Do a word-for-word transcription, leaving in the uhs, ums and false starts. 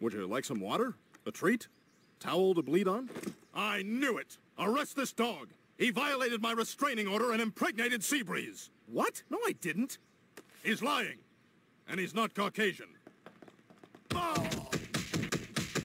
Would you like some water? A treat? Towel to bleed on? I knew it! Arrest this dog! He violated my restraining order and impregnated Seabreeze! What? No, I didn't. He's lying! And he's not Caucasian. Oh!